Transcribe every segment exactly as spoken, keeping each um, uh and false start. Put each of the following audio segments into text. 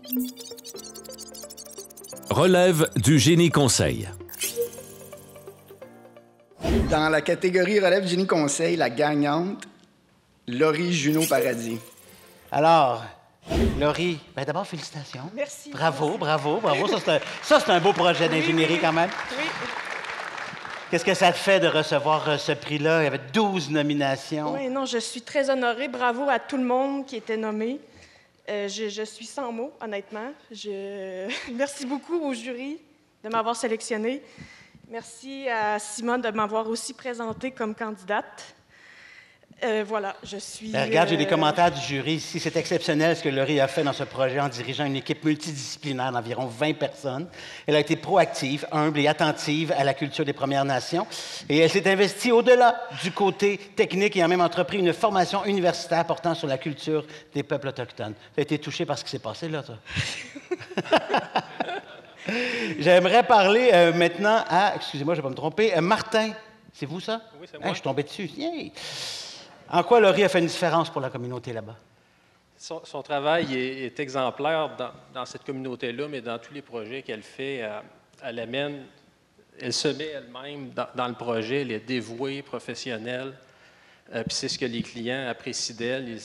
Relève du Génie Conseil. Dans la catégorie Relève du Génie Conseil, la gagnante, Laurie Junot Paradis. Alors, Laurie, ben d'abord, félicitations. Merci. Bravo, Merci. bravo, bravo. Ça, c'est un, ça, c'est un beau projet d'ingénierie, oui, oui. quand même. Oui. Qu'est-ce que ça te fait de recevoir euh, ce prix-là? Il y avait douze nominations. Oui, non, je suis très honorée. Bravo à tout le monde qui était nommé. Euh, je, je suis sans mots, honnêtement. Je... Merci beaucoup au jury de m'avoir sélectionnée. Merci à Simone de m'avoir aussi présentée comme candidate. Euh, voilà, je suis... Ben, regarde, j'ai des euh, commentaires du jury ici. C'est exceptionnel ce que Laurie a fait dans ce projet en dirigeant une équipe multidisciplinaire d'environ vingt personnes. Elle a été proactive, humble et attentive à la culture des Premières Nations. Et elle s'est investie au-delà du côté technique et a même entrepris une formation universitaire portant sur la culture des peuples autochtones. Tu as été touché par ce qui s'est passé là, toi? J'aimerais parler euh, maintenant à... Excusez-moi, je ne vais pas me tromper. Euh, Martin, c'est vous ça? Oui, c'est Hein, moi. je suis tombé dessus. Yay! En quoi Laurie a fait une différence pour la communauté là-bas? Son, son travail est, est exemplaire dans, dans cette communauté-là, mais dans tous les projets qu'elle fait, euh, elle amène, elle se met elle-même dans, dans le projet, elle est dévouée, professionnelle, euh, puis c'est ce que les clients apprécient d'elle. Ils-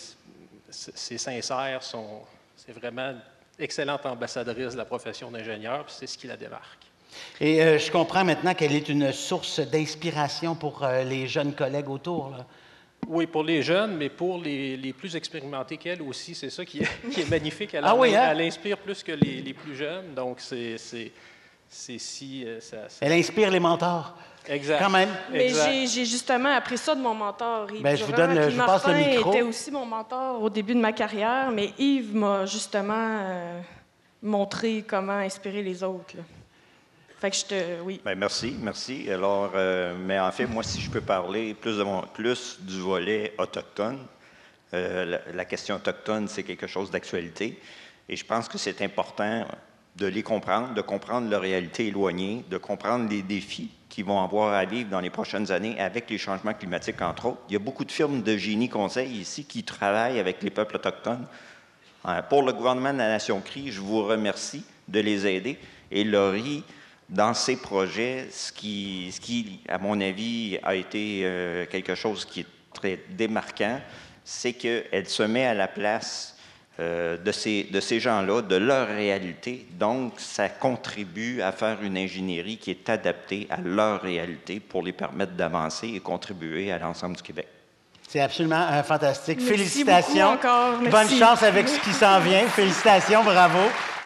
C'est sincère, son- c'est vraiment une excellente ambassadrice de la profession d'ingénieur, puis c'est ce qui la démarque. Et euh, je comprends maintenant qu'elle est une source d'inspiration pour euh, les jeunes collègues autour, là. Oui, pour les jeunes, mais pour les, les plus expérimentés qu'elle aussi, c'est ça qui est, qui est magnifique. Elle, Ah en- oui, hein? elle inspire plus que les, les plus jeunes, donc c'est c'est- c'est si... euh, ça- ça- Elle inspire les mentors. Exact. Quand même. Mais Exact. j'ai j'ai justement appris ça de mon mentor, Yves Ben, je vous Durand. donne le- Puis je vous passe le Martin micro. était aussi mon mentor au début de ma carrière, mais Yves m'a justement euh, montré comment inspirer les autres, là. Fait que je te... Oui. Bien, merci, merci. Alors, euh, mais en fait, moi, si je peux parler plus, de mon, plus du volet autochtone, euh, la, la question autochtone, c'est quelque chose d'actualité. Et je pense que c'est important de les comprendre, de comprendre leur réalité éloignée, de comprendre les défis qu'ils vont avoir à vivre dans les prochaines années avec les changements climatiques, entre autres. Il y a beaucoup de firmes de génie conseil ici qui travaillent avec les peuples autochtones. Euh, Pour le gouvernement de la Nation Crie, je vous remercie de les aider. Et Laurie, dans ses projets, ce qui, ce qui, à mon avis, a été euh, quelque chose qui est très démarquant, c'est qu'elle se met à la place euh, de ces, de ces gens-là, de leur réalité. Donc, ça contribue à faire une ingénierie qui est adaptée à leur réalité pour les permettre d'avancer et contribuer à l'ensemble du Québec. C'est absolument euh, fantastique. Merci Félicitations. beaucoup encore. Merci. Bonne chance avec ce qui s'en vient. Félicitations, bravo.